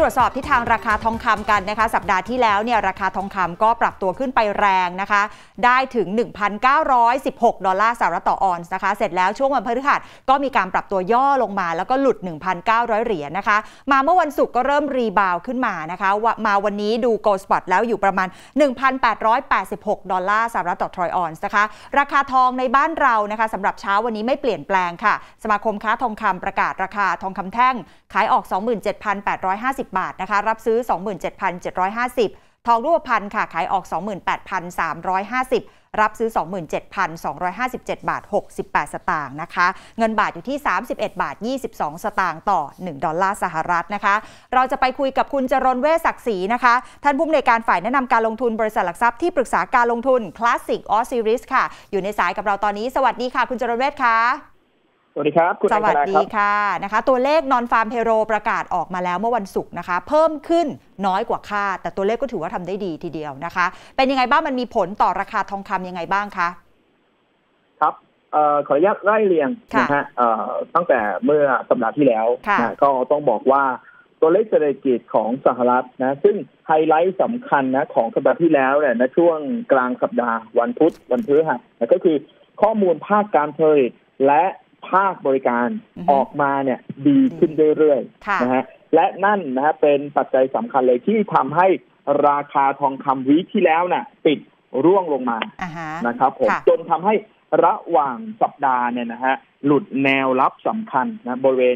ตรวจสอบที่ทางราคาทองคำกันนะคะสัปดาห์ที่แล้วเนี่ยราคาทองคำก็ปรับตัวขึ้นไปแรงนะคะได้ถึง 1,916 ดอลลาร์สหรัฐต่อออนซ์นะคะเสร็จแล้วช่วงวันพฤหัสก็มีการปรับตัวย่อลงมาแล้วก็หลุด 1,900 เหรียญนะคะมาเมื่อวันศุกร์ก็เริ่มรีบาวขึ้นมานะคะมาวันนี้ดู Gold Spot แล้วอยู่ประมาณ 1,886 ดอลลาร์สหรัฐต่อทรอยออนซ์นะคะราคาทองในบ้านเรานะคะสำหรับเช้าวันนี้ไม่เปลี่ยนแปลงค่ะสมาคมค้าทองคำประกาศราคาทองคำแท่งขายออก 27,850 บาทนะคะรับซื้อ 27,750 ทองรูปพรรณค่ะขายออก 28,350 รับซื้อ 27,257 บาท 68 สตางค์นะคะเงินบาทอยู่ที่ 31 บาท 22 สตางค์ต่อ 1 ดอลลาร์สหรัฐนะคะเราจะไปคุยกับคุณจรณ เวชศักดิ์ศรีนะคะท่านผู้อำนวยการฝ่ายแนะนำการลงทุนบริษัทหลักทรัพย์ที่ปรึกษาการลงทุน Classic Osiris ค่ะอยู่ในสายกับเราตอนนี้สวัสดีค่ะคุณจรณ เวชค่ะสวัสดีครับคุณสวัสดีค่ะนะคะตัวเลข Non-Farm Payroll ประกาศออกมาแล้วเมื่อวันศุกร์นะคะเพิ่มขึ้นน้อยกว่าคาดแต่ตัวเลขก็ถือว่าทำได้ดีทีเดียวนะคะเป็นยังไงบ้างมันมีผลต่อราคาทองคำยังไงบ้างคะครับขออนุญาตไล่เรียงนะฮะตั้งแต่เมื่อสัปดาห์ที่แล้วนะก็ต้องบอกว่าตัวเลขเศรษฐกิจของสหรัฐนะซึ่งไฮไลท์สำคัญนะของสัปดาห์ที่แล้วเนี่ยในช่วงกลางสัปดาห์วันพุธวันพฤหัสนะก็คือข้อมูลภาคการผลิตและภาคบริการออกมาเนี่ยดีขึ้นเรื่อยๆนะฮะและนั่นนะฮะเป็นปัจจัยสำคัญเลยที่ทำให้ราคาทองคำวีคที่แล้วเนี่ยปิดร่วงลงมานะครับผมจนทำให้ระหว่างสัปดาห์เนี่ยนะฮะหลุดแนวรับสำคัญนะบริเวณ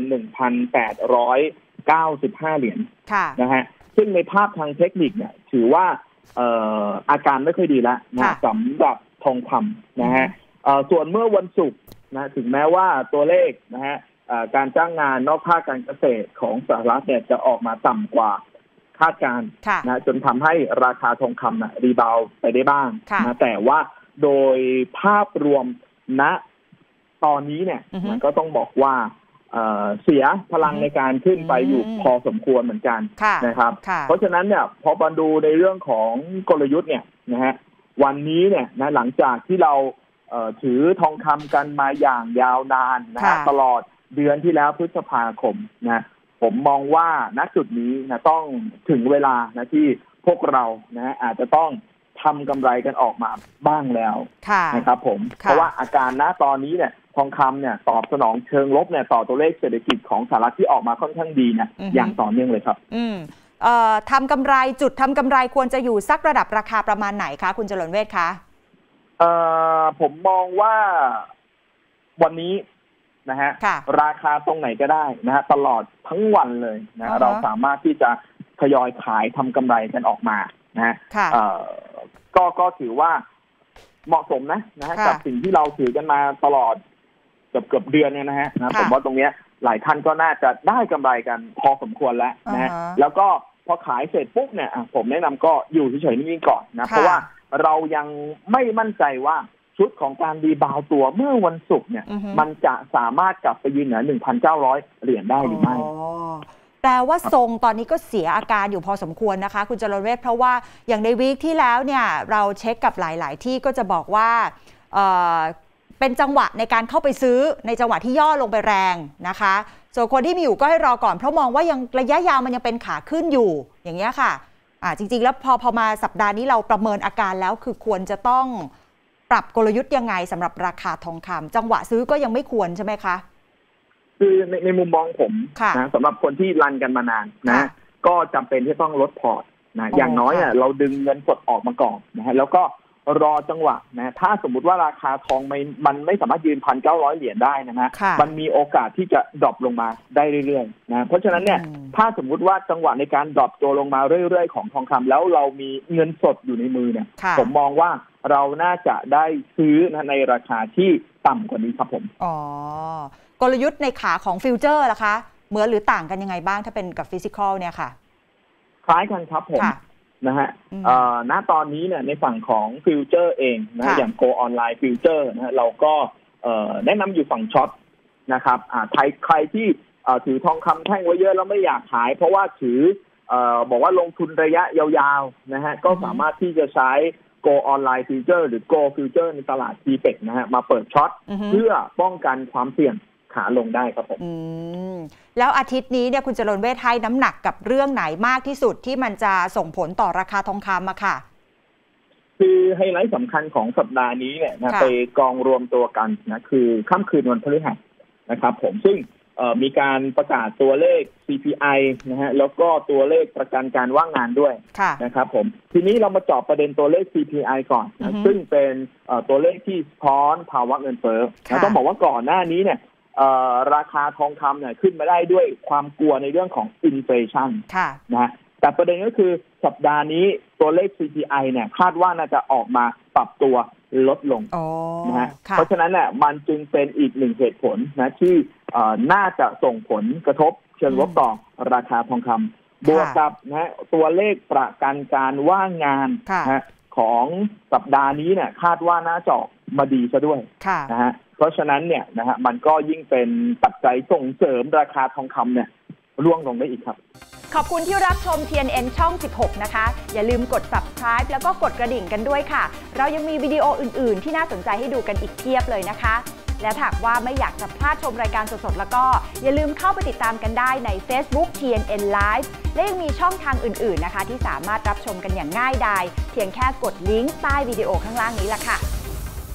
1,895 เหรียญนะฮะซึ่งในภาพทางเทคนิคเนี่ยถือว่าอาการไม่ค่อยดีแล้วนะสำหรับทองคำนะฮะส่วนเมื่อวันศุกร์นะถึงแม้ว่าตัวเลขนะฮะการจ้างงานนอกภาคการเกษตรของสหรัฐเนี่ยจะออกมาต่ำกว่าคาดการณ์นะจนทำให้ราคาทองคำนะรีบาวไปได้บ้างนะแต่ว่าโดยภาพรวมณตอนนี้เนี่ยมันก็ต้องบอกว่าเสียพลังในการขึ้นไปอยู่พอสมควรเหมือนกันนะครับเพราะฉะนั้นเนี่ยพอมาดูในเรื่องของกลยุทธ์เนี่ยนะฮะวันนี้เนี่ยนะหลังจากที่เราถือทองคำกันมาอย่างยาวนานนะฮะตลอดเดือนที่แล้วพฤษภาคมนะผมมองว่าณจุดนี้นะต้องถึงเวลานะที่พวกเรานะอาจจะต้องทำกำไรกันออกมาบ้างแล้วนะครับผมเพราะว่าอาการณตอนนี้เนี่ยทองคำเนี่ยตอบสนองเชิงลบเนี่ยต่อตัวเลขเศรษฐกิจของสหรัฐที่ออกมาค่อนข้างดีเนี่ยอย่างต่อเนื่องเลยครับทำกำไรจุดทำกำไรควรจะอยู่สักระดับราคาประมาณไหนคะคุณจรณ เวชคะผมมองว่าวันนี้นะฮะราคาตรงไหนก็ได้นะฮะตลอดทั้งวันเลยนะเราสามารถที่จะทยอยขายทำกำไรกันออกมานะฮะก็ถือว่าเหมาะสมนะฮะกับสิ่งที่เราถือกันมาตลอดเกือบเดือนเนี่ยนะฮะผมว่าตรงเนี้ยหลายท่านก็น่าจะได้กำไรกันพอสมควรแล้วนะฮะแล้วก็พอขายเสร็จปุ๊บเนี่ยผมแนะนำก็อยู่เฉยๆนิ่งๆก่อนนะเพราะว่าเรายังไม่มั่นใจว่าชุดของการรีบาวตัวเมื่อวันศุกร์เนี่ยมันจะสามารถกลับไปยืนเหนือ 1,900 เหรียญได้หรือไม่แปลว่าทรงตอนนี้ก็เสียอาการอยู่พอสมควรนะคะคุณจรณ เวชเพราะว่าอย่างในวีคที่แล้วเนี่ยเราเช็คกับหลายๆที่ก็จะบอกว่าเป็นจังหวะในการเข้าไปซื้อในจังหวะที่ย่อลงไปแรงนะคะส่วนคนที่มีอยู่ก็ให้รอก่อนเพราะมองว่ายังระยะยาวมันยังเป็นขาขึ้นอยู่อย่างเงี้ยค่ะจริงๆแล้วพอมาสัปดาห์นี้เราประเมินอาการแล้วคือควรจะต้องปรับกลยุทธ์ยังไงสำหรับราคาทองคำจังหวะซื้อก็ยังไม่ควรใช่ไหมคะคือในมุมมองผมนะสำหรับคนที่รันกันมานานนะก็จำเป็นที่ต้องลดพอร์ตนะอย่างน้อยเราดึงเงินสดออกมาก่อนนะฮะแล้วก็รอจังหวะนะถ้าสมมุติว่าราคาทองมันไม่สามารถยืน 1,900 เหรียญได้นะฮะมันมีโอกาสที่จะดรอปลงมาได้เรื่อยๆนะเพราะฉะนั้นเนี่ยถ้าสมมุติว่าจังหวะในการดรอปตัวลงมาเรื่อยๆของทองคำแล้วเรามีเงินสดอยู่ในมือเนี่ยผมมองว่าเราน่าจะได้ซื้อนะในราคาที่ต่ำกว่านี้ครับผมกลยุทธ์ในขาของฟิวเจอร์ล่ะคะเหมือนหรือต่างกันยังไงบ้างถ้าเป็นกับฟิสิกอลเนี่ยค่ะคล้ายกันครับผมนะฮะณตอนนี้เนี่ยในฝั่งของฟิวเจอร์เองนะอย่าง Go Online Future นะฮะเราก็แนะนำอยู่ฝั่งช็อตนะครับใครที่ถือทองคำแท่งไว้เยอะแล้วไม่อยากขายเพราะว่าถือบอกว่าลงทุนระยะยาวๆนะฮะก็สามารถที่จะใช้ Go Online Future หรือ Go Future ในตลาด TPEX นะฮะมาเปิดช็อตเพื่อป้องกันความเสี่ยงขาลงได้ครับผมแล้วอาทิตย์นี้เนี่ยคุณเจริญเวชให้น้ำหนักกับเรื่องไหนมากที่สุดที่มันจะส่งผลต่อราคาทองคำอะค่ะคือไฮไลท์สำคัญของสัปดาห์นี้เนี่ยนะไปกองรวมตัวกันนะคือค่ำคืนวันพฤหัสนะครับผมซึ่งมีการประกาศตัวเลข CPI นะฮะแล้วก็ตัวเลขประกันการว่างงานด้วยนะครับผมทีนี้เรามาเจาะประเด็นตัวเลข CPI ก่อนนะซึ่งเป็นตัวเลขที่สะท้อนภาวะเงินเฟ้อต้องบอกว่าก่อนหน้านี้เนี่ยราคาทองคำเนี่ยขึ้นมาได้ด้วยความกลัวในเรื่องของอินเฟลชันนะฮะแต่ประเด็นก็คือสัปดาห์นี้ตัวเลข CPI เนี่ยคาดว่าน่าจะออกมาปรับตัวลดลงนะฮะเพราะฉะนั้นเนี่ยมันจึงเป็นอีกหนึ่งเหตุผลนะที่น่าจะส่งผลกระทบเชิงลบต่อราคาทองคำบวกกับนะตัวเลขประกันการว่างงานนะของสัปดาห์นี้เนี่ยคาดว่าน่าจะมาดีซะด้วยนะฮะเพราะฉะนั้นเนี่ยนะฮะมันก็ยิ่งเป็นปัจจัยส่งเสริมราคาทองคำเนี่ยร่วงลงได้อีกครับขอบคุณที่รับชม TNN ช่อง 16 นะคะอย่าลืมกด subscribe แล้วก็กดกระดิ่งกันด้วยค่ะเรายังมีวิดีโออื่นๆที่น่าสนใจให้ดูกันอีกเพียบเลยนะคะและหากว่าไม่อยากจะพลาดชมรายการสดๆแล้วก็อย่าลืมเข้าไปติดตามกันได้ใน Facebook TNN Live และยังมีช่องทางอื่นๆนะคะที่สามารถรับชมกันอย่างง่ายดายเพียงแค่กดลิงก์ใต้วิดีโอข้างล่างนี้ล่ะค่ะ